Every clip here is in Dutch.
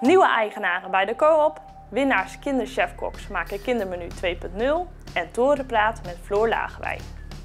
Nieuwe eigenaren bij de Coop, winnaars Kinderchefkoks maken kindermenu 2.0 en Torenpraat met Floor Lagewij.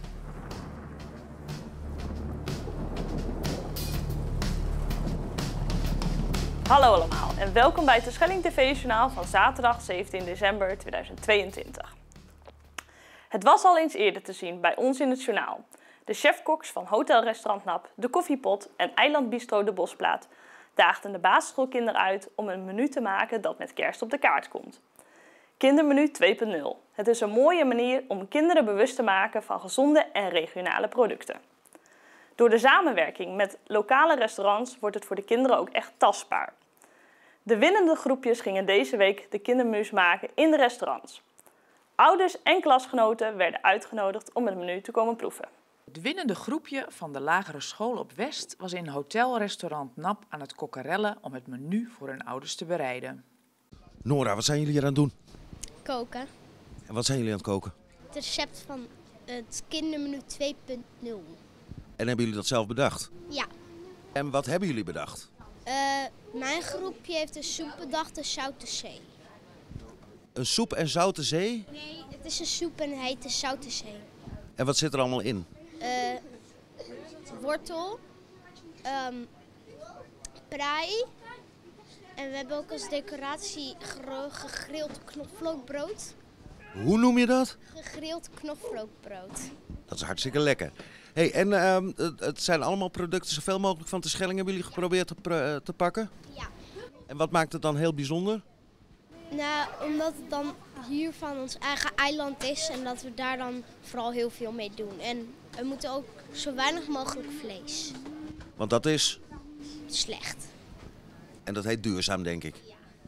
Hallo allemaal en welkom bij het Terschelling TV-journaal van zaterdag 17 december 2022. Het was al eens eerder te zien bij ons in het journaal. De chefkoks van Hotel Restaurant Nap, De Koffiepot en Eiland Bistro De Bosplaat daagden de basisschoolkinderen uit om een menu te maken dat met kerst op de kaart komt. Kindermenu 2.0. Het is een mooie manier om kinderen bewust te maken van gezonde en regionale producten. Door de samenwerking met lokale restaurants wordt het voor de kinderen ook echt tastbaar. De winnende groepjes gingen deze week de kindermenu's maken in de restaurants. Ouders en klasgenoten werden uitgenodigd om het menu te komen proeven. Het winnende groepje van de lagere school op West was in hotelrestaurant Nap aan het kokkerellen om het menu voor hun ouders te bereiden. Nora, wat zijn jullie hier aan het doen? Koken. En wat zijn jullie aan het koken? Het recept van het kindermenu 2.0. En hebben jullie dat zelf bedacht? Ja. En wat hebben jullie bedacht? Mijn groepje heeft een soep bedacht, de Zoute Zee. Een soep en zoute zee? Nee, het is een soep en heet de Zoute Zee. En wat zit er allemaal in? Wortel, prei. En we hebben ook als decoratie gegrild knoflookbrood. Hoe noem je dat? Gegrild knoflookbrood. Dat is hartstikke lekker. Hey, en het zijn allemaal producten zoveel mogelijk van Terschelling hebben jullie geprobeerd te pakken? Ja. En wat maakt het dan heel bijzonder? Nou, omdat het dan hier van ons eigen eiland is en dat we daar dan vooral heel veel mee doen. En we moeten ook zo weinig mogelijk vlees. Want dat is, Slecht. en dat heet duurzaam denk ik.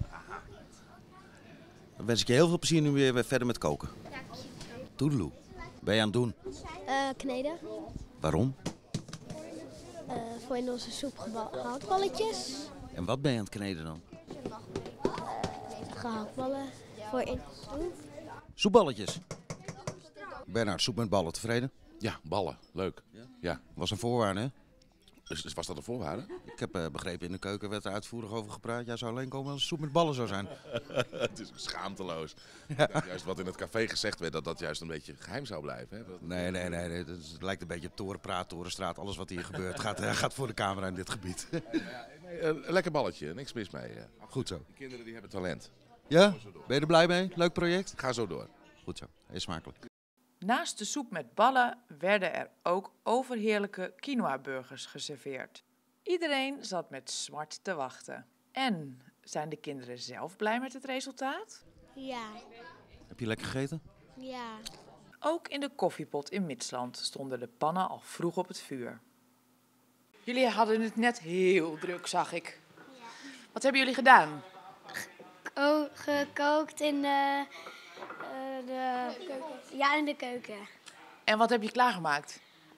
Dan wens ik je heel veel plezier nu weer verder met koken. Toedeloe. Ben je aan het doen? Kneden. Waarom? Voor in onze soep gehaktballetjes. En wat ben je aan het kneden dan? Gehaktballen voor in de soep. Soepballetjes. Bernard, soep met ballen, tevreden? Ja, ballen. Leuk. Ja. Was een voorwaarde, hè? Dus was dat een voorwaarde? Ik heb begrepen, in de keuken werd er uitvoerig over gepraat. Jij zou alleen komen als het soep met ballen zou zijn. Het is schaamteloos. Ik dacht juist wat in het café gezegd werd, dat dat juist een beetje geheim zou blijven. Hè? Nee. Het lijkt een beetje op Torenpraat, Torenstraat. Alles wat hier gebeurt gaat voor de camera in dit gebied. Lekker balletje, niks mis mee. Goed zo. Die kinderen die hebben talent. Ja? Ben je er blij mee? Leuk project? Ga zo door. Goed zo. Heel smakelijk. Naast de soep met ballen werden er ook overheerlijke quinoa-burgers geserveerd. Iedereen zat met smart te wachten. En zijn de kinderen zelf blij met het resultaat? Ja. Heb je lekker gegeten? Ja. Ook in de koffiepot in Midsland stonden de pannen al vroeg op het vuur. Jullie hadden het net heel druk, zag ik. Ja. Wat hebben jullie gedaan? Gekookt in de keuken. Ja, in de keuken. En wat heb je klaargemaakt?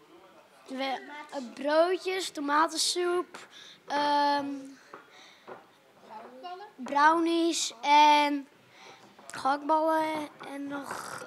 Broodjes, tomatensoep, brownies en gehaktballen en nog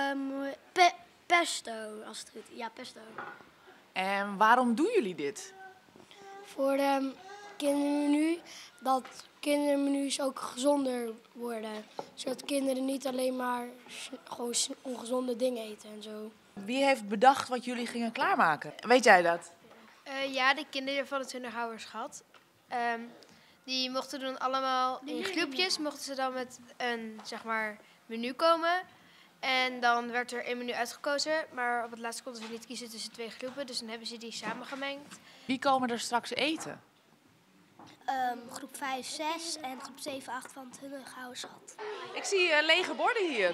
pesto, als het goed is. Ja, pesto. En waarom doen jullie dit? Voor de kindermenu, dat kindermenu's ook gezonder worden. Zodat kinderen niet alleen maar gewoon ongezonde dingen eten en zo. Wie heeft bedacht wat jullie gingen klaarmaken? Weet jij dat? Ja, de kinderen van het Hunderhouwerschat. Die mochten dan allemaal in groepjes, mochten ze dan met een menu komen. En dan werd er één menu uitgekozen, maar op het laatst konden ze niet kiezen tussen twee groepen. Dus dan hebben ze die samengemengd. Wie komen er straks eten? Groep 5, 6 en groep 7, 8 van het Hunderhouwerschat. Ik zie lege borden hier.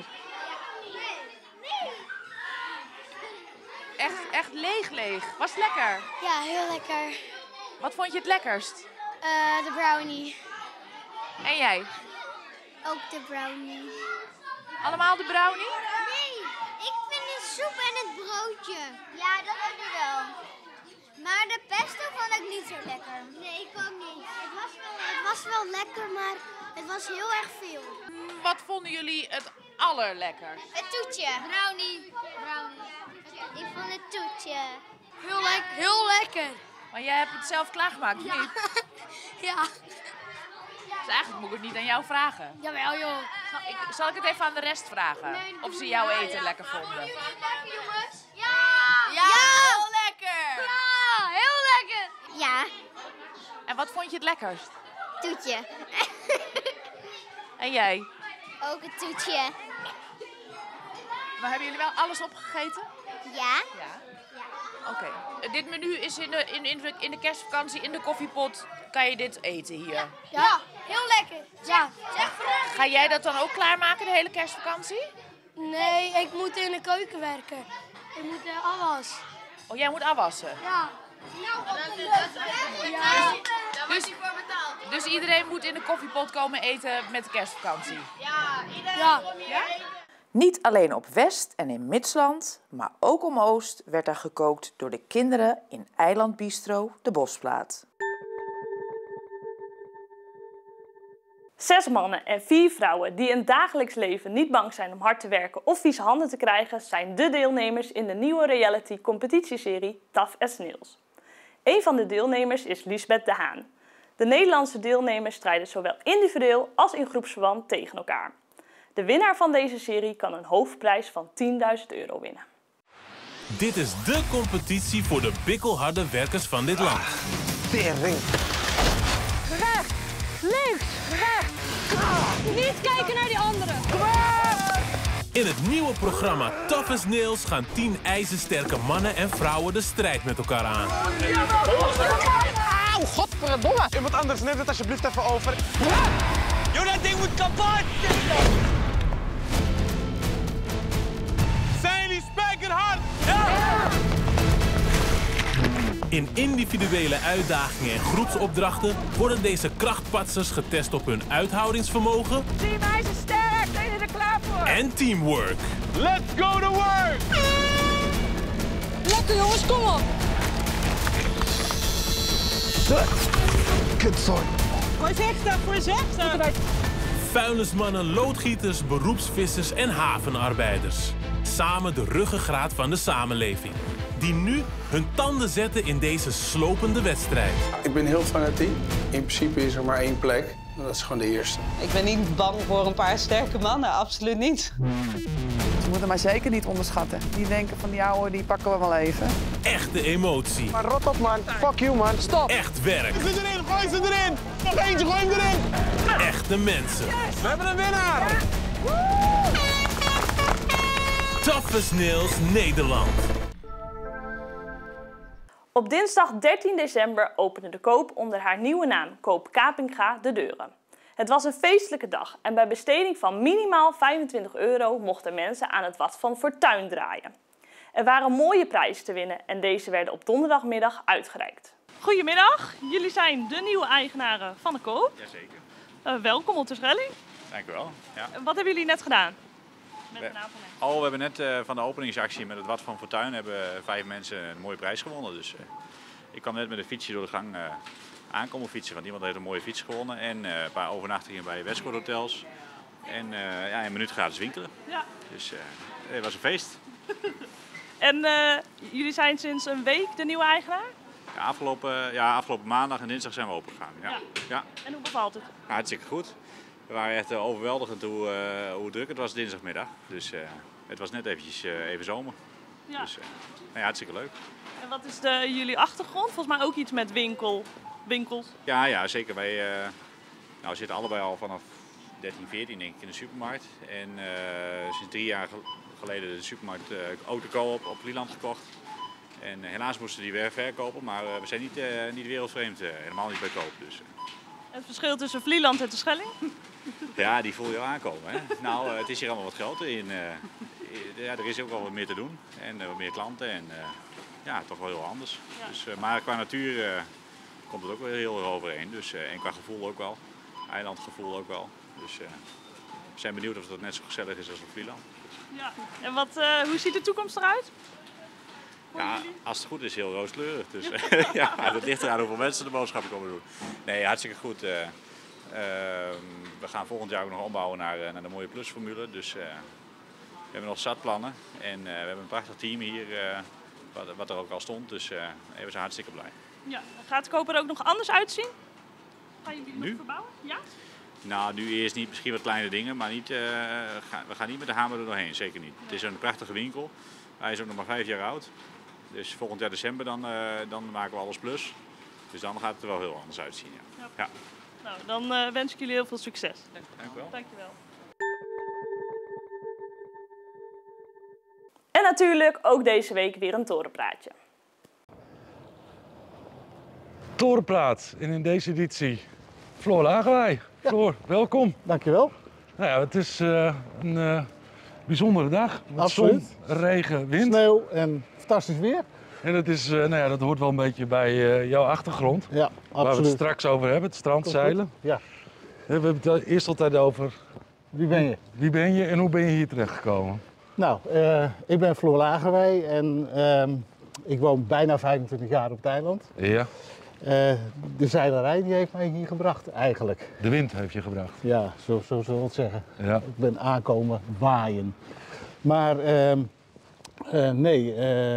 Echt leeg. Was het lekker? Ja, heel lekker. Wat vond je het lekkerst? De brownie. En jij? Ook de brownie. Allemaal de brownie? Nee, ik vind de soep en het broodje. Ja, dat heb ik wel. Maar de pesto vond ik niet zo lekker. Nee, ik ook niet. Het was wel lekker, maar het was heel erg veel. Wat vonden jullie het allerlekker? Het toetje. Brownie. Ik vond het toetje. Heel lekker. Maar jij hebt het zelf klaargemaakt, of niet? Ja. Dus eigenlijk moet ik het niet aan jou vragen. Jawel joh. Zal ik het even aan de rest vragen? Of ze jouw eten lekker vonden? Lekker jongens. Ja! Ja, heel lekker! Ja, heel lekker. Ja, En wat vond je het lekkerst? toetje. En jij? Ook een toetje. Maar hebben jullie wel alles opgegeten? Ja? Ja. Oké. Dit menu is in de kerstvakantie in de koffiepot. Kan je dit eten hier? Ja, heel lekker. Ja. Ga jij dat dan ook klaarmaken, de hele kerstvakantie? Nee, ik moet in de keuken werken. Ik moet afwas. Oh, jij moet afwassen. Ja. Dus iedereen moet in de koffiepot komen eten met de kerstvakantie? Ja. Niet alleen op West en in Midsland, maar ook om Oost werd er gekookt door de kinderen in eilandbistro De Bosplaat. 6 mannen en 4 vrouwen die in het dagelijks leven niet bang zijn om hard te werken of vieze handen te krijgen, zijn de deelnemers in de nieuwe reality competitieserie Tough as Nails. Een van de deelnemers is Liesbeth de Haan. De Nederlandse deelnemers strijden zowel individueel als in groepsverband tegen elkaar. De winnaar van deze serie kan een hoofdprijs van €10.000 winnen. Dit is dé competitie voor de bikkelharde werkers van dit land. Tering. Recht, links, recht. Niet kijken naar die anderen. In het nieuwe programma Tough as Nails gaan 10 ijzersterke mannen en vrouwen de strijd met elkaar aan. Auw, godverdomme. Iemand anders, neem het alsjeblieft even over. Joh, dat ding moet kapot. Zijn jullie spijkerhard? Ja! In individuele uitdagingen en groepsopdrachten worden deze krachtpatsers getest op hun uithoudingsvermogen Team IJzersterk, zijn jullie er klaar voor? en teamwork. Let's go to work! Lekker jongens, kom op. Kutzooi. Voorzichtig. Vuilnismannen, loodgieters, beroepsvissers en havenarbeiders. Samen de ruggengraat van de samenleving. Die nu hun tanden zetten in deze slopende wedstrijd. Ik ben heel fanatiek. In principe is er maar 1 plek. En dat is gewoon de eerste. Ik ben niet bang voor een paar sterke mannen, absoluut niet. Ze moeten mij zeker niet onderschatten. Die denken van die ouwe, die pakken we wel even. Echte emotie. Maar rot op, man. Fuck you, man. Stop. Echt werk. Zit erin, gooi ze erin. Nog eentje, gooi hem erin. Echte mensen. We hebben een winnaar. Tough as Nails Nederland. Op dinsdag 13 december opende de Koop onder haar nieuwe naam Koop Kapinga de deuren. Het was een feestelijke dag en bij besteding van minimaal €25 mochten mensen aan het Wat van Fortuin draaien. Er waren mooie prijzen te winnen en deze werden op donderdagmiddag uitgereikt. Goedemiddag, jullie zijn de nieuwe eigenaren van de Koop. Jazeker. Welkom op de Schelling. Dank u wel. Ja. Wat hebben jullie net gedaan? Met een aantal mensen. We hebben net van de openingsactie met het Wat van Fortuin hebben 5 mensen een mooie prijs gewonnen. Dus ik kwam net met een fietsje door de gang aankomen fietsen, want iemand heeft een mooie fiets gewonnen. En een paar overnachtingen bij Westcourt Hotels. En een minuut gratis winkelen. Ja. Dus het was een feest. En jullie zijn sinds een week de nieuwe eigenaar? Ja, afgelopen maandag en dinsdag zijn we open gegaan. Ja. Ja. En hoe bevalt het? Ja, hartstikke goed. We waren echt overweldigend hoe druk het was dinsdagmiddag. Dus het was net eventjes even zomer. Ja. Dus hartstikke leuk. En wat is jullie achtergrond? Volgens mij ook iets met winkels. Ja, zeker. Wij zitten allebei al vanaf 13, 14 denk ik in de supermarkt. En sinds 3 jaar geleden de supermarkt ook de Coop op Vlieland gekocht. En helaas moesten die weer verkopen, maar we zijn niet wereldvreemd, helemaal niet bij Coop. Dus. Het verschil tussen Vlieland en de Schelling? Ja, die voel je al aankomen. Hè? Nou, het is hier allemaal wat groter. Er is ook wel wat meer te doen en wat meer klanten en toch wel heel anders. Ja. Dus, maar qua natuur komt het ook weer heel erg overeen. Dus, en qua gevoel ook wel. Eilandgevoel ook wel. Dus we zijn benieuwd of het net zo gezellig is als op Vlieland. Ja. En hoe ziet de toekomst eruit? Ja, als het goed is, heel rooskleurig. Dus dat ligt eraan hoeveel mensen de boodschappen komen doen. Nee, hartstikke goed. We gaan volgend jaar ook nog ombouwen naar de mooie plusformule. Dus we hebben nog zat plannen. En we hebben een prachtig team hier, wat er ook al stond. Dus we zijn hartstikke blij. Ja. Gaat de Koop er ook nog anders uitzien? Gaan jullie Nu? nog verbouwen? Ja? Nou, nu eerst niet, misschien wat kleine dingen, maar niet, we gaan niet met de hamer er doorheen, zeker niet. Het is een prachtige winkel. Hij is ook nog maar 5 jaar oud. Dus volgend jaar december dan maken we alles plus. Dus dan gaat het er wel heel anders uitzien. Ja. Ja. Nou, dan wens ik jullie heel veel succes. Dank u wel. Dankjewel. En natuurlijk ook deze week weer een torenpraatje. Torenpraat en in deze editie Floor Lagerwij. Ja. Floor, welkom. Dankjewel. Nou ja, het is een bijzondere dag. Met absoluut. Zon, regen, wind. Sneeuw en fantastisch weer. En dat, is, nou ja, dat hoort wel een beetje bij jouw achtergrond. Ja, absoluut. Waar we het straks over hebben, het strandzeilen. Ja. We hebben het eerst altijd over... Wie ben je? Wie ben je en hoe ben je hier terechtgekomen? Nou, ik ben Floor Lagerwij en ik woon bijna 25 jaar op het eiland. Ja. De zeilerij die heeft mij hier gebracht eigenlijk. De wind heeft je gebracht? Ja, zo zullen we het zeggen. Ja. Ik ben aankomen waaien. Maar nee,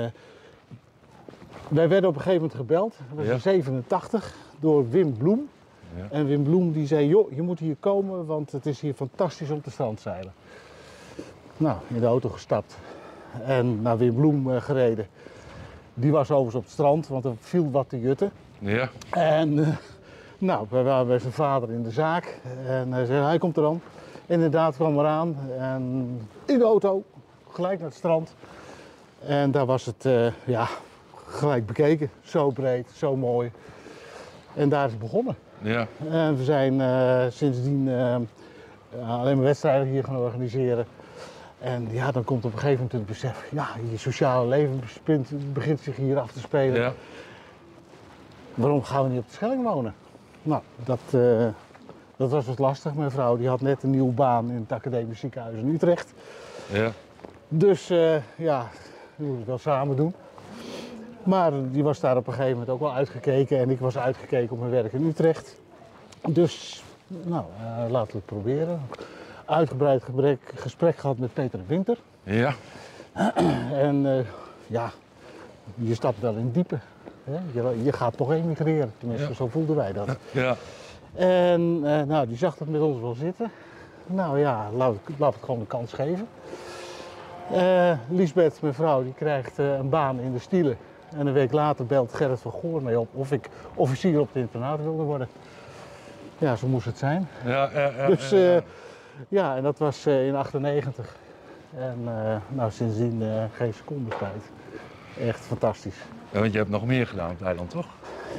wij werden op een gegeven moment gebeld, dat was in 87, door Wim Bloem. Ja. En Wim Bloem die zei, joh, je moet hier komen, want het is hier fantastisch om te strandzeilen. Nou, in de auto gestapt en naar Wim Bloem gereden. Die was overigens op het strand, want er viel wat te jutten. Ja. En nou, wij waren bij zijn vader in de zaak en hij zei, hij komt eraan. Inderdaad kwam eraan en in de auto, gelijk naar het strand. En daar was het ja, gelijk bekeken, zo breed, zo mooi. En daar is het begonnen. Ja. En we zijn sindsdien alleen maar wedstrijden hier gaan organiseren. En ja, dan komt op een gegeven moment het besef, ja, je sociale leven begint zich hier af te spelen. Ja. Waarom gaan we niet op de Schelling wonen? Nou, dat was wat lastig. Mijn vrouw die had net een nieuwe baan in het academisch ziekenhuis in Utrecht. Ja. Dus ja, we moeten het wel samen doen. Maar die was daar op een gegeven moment ook wel uitgekeken en ik was uitgekeken op mijn werk in Utrecht. Dus, nou, laten we het proberen. Uitgebreid gesprek gehad met Peter de Winter. Ja. En ja, je stapt wel in het diepe. Hè? Je gaat toch emigreren, tenminste, zo voelden wij dat. Ja. En nou, die zag dat met ons wel zitten. Nou ja, laat het gewoon een kans geven. Liesbeth, mijn vrouw, die krijgt een baan in de Stielen. En een week later belt Gerrit van Goor mee op of ik officier op het internaat wilde worden. Ja, zo moest het zijn. Ja, dus ja, en dat was in 98. En nou, sindsdien geen seconde spijt. Echt fantastisch. Ja, want je hebt nog meer gedaan op het eiland, toch?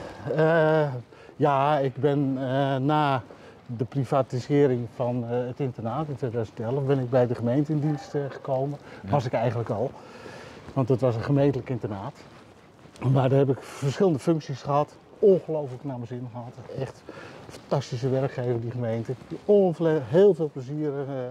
Ja, ik ben na de privatisering van het internaat in 2011 ben ik bij de gemeente in dienst gekomen. Ja. Was ik eigenlijk al. Want het was een gemeentelijk internaat. Maar daar heb ik verschillende functies gehad. Ongelooflijk naar mijn zin gehad. Echt een fantastische werkgever, die gemeente. Heel veel plezier.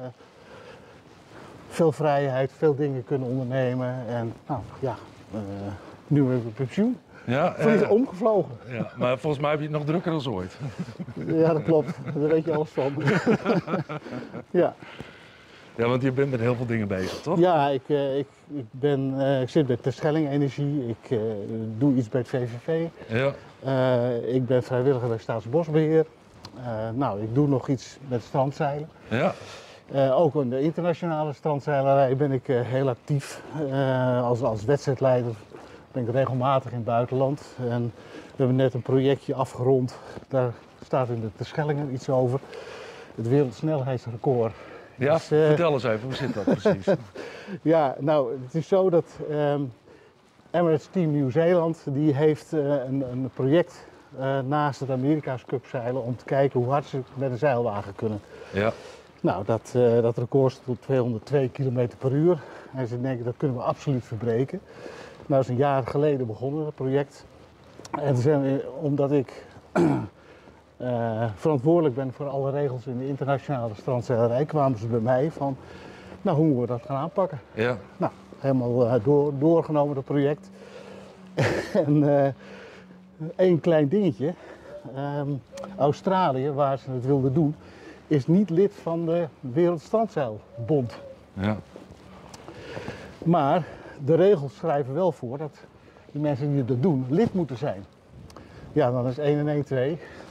Veel vrijheid, veel dingen kunnen ondernemen. En nou ja, nu heb ik pensioen. Ja, vliegen omgevlogen. Ja, maar volgens mij heb je het nog drukker dan ooit. Ja, dat klopt. Daar weet je alles van. Ja. Ja, want je bent met heel veel dingen bezig, toch? Ja, ik zit bij Terschelling Energie. Ik doe iets bij het VVV. Ja. Ik ben vrijwilliger bij Staatsbosbeheer. Nou, ik doe nog iets met strandzeilen. Ja. Ook in de internationale strandzeilerij ben ik heel actief. Als wedstrijdleider ben ik regelmatig in het buitenland. En we hebben net een projectje afgerond. Daar staat in de Terschellingen iets over. Het wereldsnelheidsrecord. Ja, dus, vertel eens even, hoe zit dat precies? Ja, nou, het is zo dat Emirates Team Nieuw-Zeeland die heeft een project naast het Amerika's Cup zeilen om te kijken hoe hard ze met een zeilwagen kunnen. Ja. Nou, dat record staat op 202 km per uur. En ze denken dat kunnen we absoluut verbreken. Nou, dat is een jaar geleden begonnen, dat project. En omdat ik verantwoordelijk ben voor alle regels in de internationale strandzeilerij, kwamen ze bij mij van, nou, hoe moeten we dat gaan aanpakken? Ja. Nou, helemaal doorgenomen, dat project. En één klein dingetje. Australië, waar ze het wilden doen, is niet lid van de Wereldstrandzeilbond. Ja. Maar de regels schrijven wel voor dat de mensen die dat doen lid moeten zijn. Ja, dan is 1 en 1 2.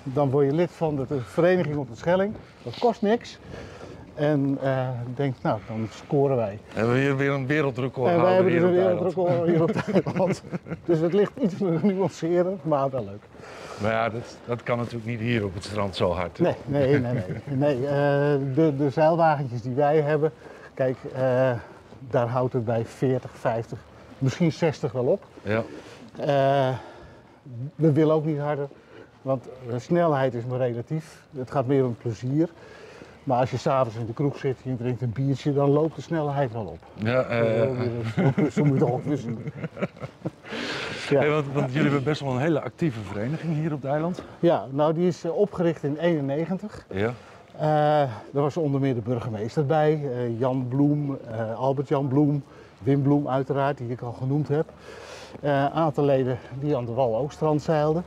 dan word je lid van de vereniging op de Schelling. Dat kost niks. En ik denk, nou, dan scoren wij. En we weer een wereldrecord en wij hebben hier dus een op wereldrecord hier op Eiland. Dus het ligt iets nuanceren, maar wel leuk. Maar ja, dat kan natuurlijk niet hier op het strand zo hard. Nee. De zeilwagentjes die wij hebben, kijk, daar houdt het bij 40, 50, misschien 60 wel op. Ja. We willen ook niet harder, want snelheid is maar relatief. Het gaat meer om plezier. Maar als je s'avonds in de kroeg zit en je drinkt een biertje, dan loopt de snelheid wel op. Ja, zo moet je toch ook wissen. Ja. Hey, want jullie hebben best wel een hele actieve vereniging hier op het eiland. Ja, nou die is opgericht in 1991. Ja. Daar was onder meer de burgemeester bij, Jan Bloem, Albert-Jan Bloem, Wim Bloem uiteraard, die ik al genoemd heb. Een aantal leden die aan de Wal-Oogstrand zeilden.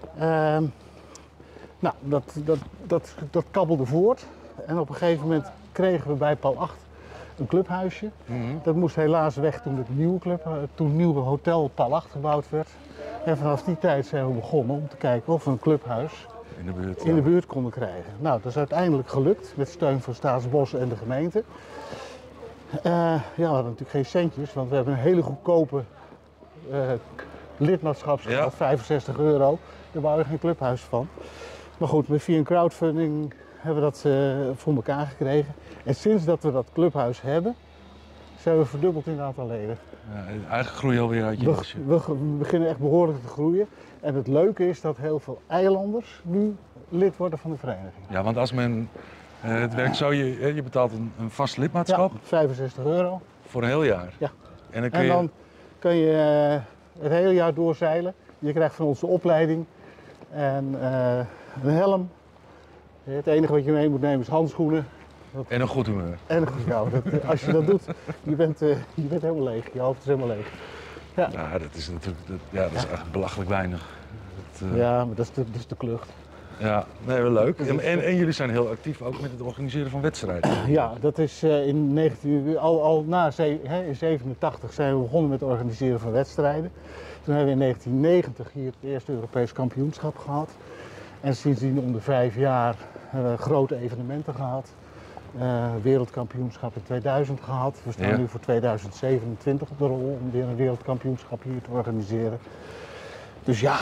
Nou, dat kabbelde voort. En op een gegeven moment kregen we bij Pal 8 een clubhuisje. Dat moest helaas weg toen het nieuwe hotel Pal 8 gebouwd werd. En vanaf die tijd zijn we begonnen om te kijken of we een clubhuis in de buurt konden krijgen. Nou, dat is uiteindelijk gelukt met steun van Staatsbos en de gemeente. Ja, we hadden natuurlijk geen centjes, want we hebben een hele goedkope lidmaatschapsgeld, €65. Daar bouw je geen clubhuis van. Maar goed, via een crowdfunding hebben we dat voor elkaar gekregen. En sinds dat we dat clubhuis hebben, zijn we verdubbeld in het aantal leden. Ja, eigenlijk groei je alweer uit je dasje. We beginnen echt behoorlijk te groeien. En het leuke is dat heel veel eilanders nu lid worden van de vereniging. Ja, want als men, het werkt zo, je betaalt een vast lidmaatschap. Ja, €65. Voor een heel jaar. Ja. En dan kun je het hele jaar doorzeilen. Je krijgt van ons de opleiding en een helm. Het enige wat je mee moet nemen is handschoenen. En een goed humeur. Als je dat doet, je bent helemaal leeg. Je hoofd is helemaal leeg. Ja, dat is natuurlijk dat is echt belachelijk weinig. Ja, maar dat is de klucht. Ja, nee, wel leuk. En jullie zijn heel actief ook met het organiseren van wedstrijden. Ja, dat is al na in 87 zijn we begonnen met het organiseren van wedstrijden. Toen hebben we in 1990 hier het eerste Europees kampioenschap gehad. En sindsdien om de 5 jaar hebben we grote evenementen gehad. Wereldkampioenschap in 2000 gehad. We staan nu voor 2027 op de rol om weer een wereldkampioenschap hier te organiseren. Dus ja,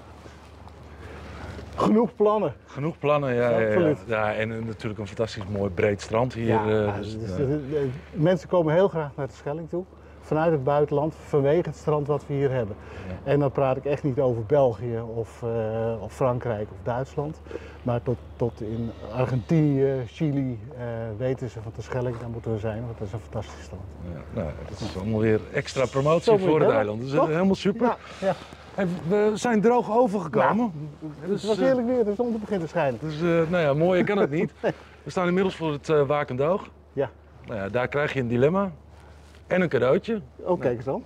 genoeg plannen. Genoeg plannen, ja. En natuurlijk een fantastisch mooi breed strand hier. Mensen komen heel graag naar de Schelling toe. Vanuit het buitenland, vanwege het strand wat we hier hebben. Ja. En dan praat ik echt niet over België of Frankrijk of Duitsland. Maar tot in Argentinië, Chili weten ze van de Schelling, daar moeten we zijn, want dat is een fantastisch strand. Ja, nou, dat is allemaal weer extra promotie voor het eiland. Dat is helemaal super. Ja. We zijn droog overgekomen. Het was heerlijk weer, de zon begint te schijnen. Dus nou ja, mooier kan het niet. We staan inmiddels voor het Wakend Oog. Ja. Nou ja, daar krijg je een dilemma. En een cadeautje. Oh, kijk eens dan.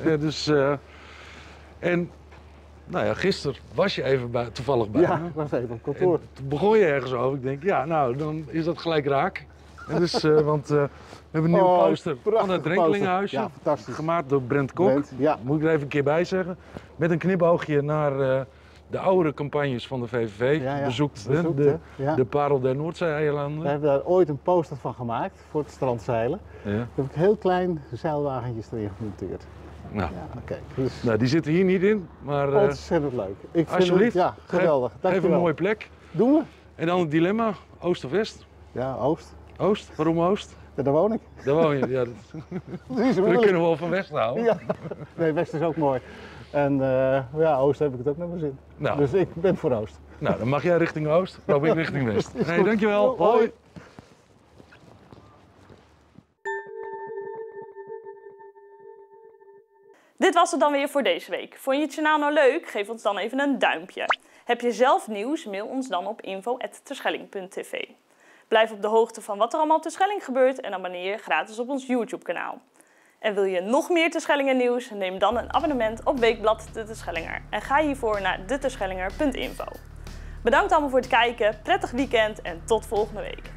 En nou ja, gisteren was je even toevallig bij me. Ja, ik was even op kantoor. En toen begon je ergens over. Ik denk, ja, nou, dan is dat gelijk raak. Dus, want we hebben een nieuwe poster van het Drenkelingenhuisje. Ja, fantastisch. Gemaakt door Brent Kok. Moet ik er even een keer bij zeggen. Met een knipoogje naar de oudere campagnes van de VVV. Bezoekt de Parel der Noordzee-eilanden. We hebben daar ooit een poster van gemaakt voor het strandzeilen. Ja. Daar heb ik heel klein zeilwagentjes erin gemonteerd. Nou, nou, die zitten hier niet in, maar ontzettend leuk. Ik vind alsjeblieft, het, geweldig. Geef een mooie plek. Doen we. En dan het dilemma, oost of west? Ja, oost. Oost? Waarom oost? Ja, daar woon ik. Daar woon je, ja. Daar kunnen we wel van west houden. Ja. Nee, west is ook mooi. En oost heb ik het ook naar mijn zin. Nou. Dus ik ben voor oost. Nou, dan mag jij richting oost, loop ik richting west. Nee, dankjewel. Hoi. Dit was het dan weer voor deze week. Vond je het journaal nou leuk? Geef ons dan even een duimpje. Heb je zelf nieuws? Mail ons dan op info@terschelling.tv. Blijf op de hoogte van wat er allemaal op Terschelling gebeurt en abonneer je gratis op ons YouTube-kanaal. En wil je nog meer Terschellingen nieuws? Neem dan een abonnement op Weekblad De Terschellinger en ga hiervoor naar deterschellinger.info. Bedankt allemaal voor het kijken, prettig weekend en tot volgende week.